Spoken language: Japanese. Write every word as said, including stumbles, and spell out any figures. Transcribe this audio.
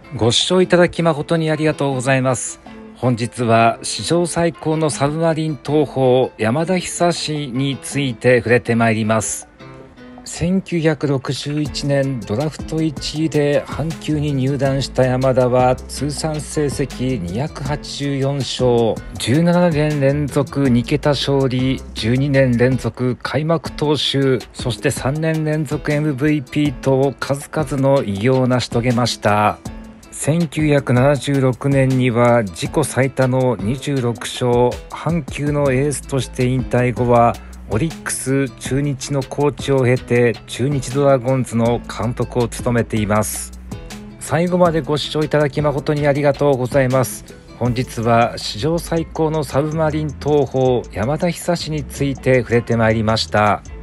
ご視聴いただき誠にありがとうございます。本日は史上最高のサブマリン投法山田久志について触れてまいります。せんきゅうひゃくろくじゅういちねんドラフトいちいで阪急に入団した山田は通算成績にひゃくはちじゅうよんしょう、じゅうななねん連続にけた勝利、じゅうにねん連続開幕投手、そしてさんねん連続 エムブイピー と数々の偉業を成し遂げました。せんきゅうひゃくななじゅうろくねんには自己最多のにじゅうろくしょう、阪急のエースとして引退後はオリックス、中日のコーチを経て中日ドラゴンズの監督を務めています。最後までご視聴いただき誠にありがとうございます。本日は史上最高のサブマリン投法山田久志について触れてまいりました。